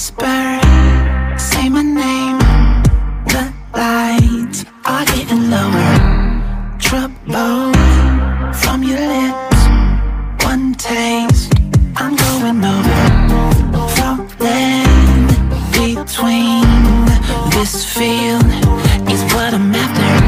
whisper, say my name. The lights are getting lower. Trouble from your lips. One taste, I'm going over. Falling between. This feel is what I'm after.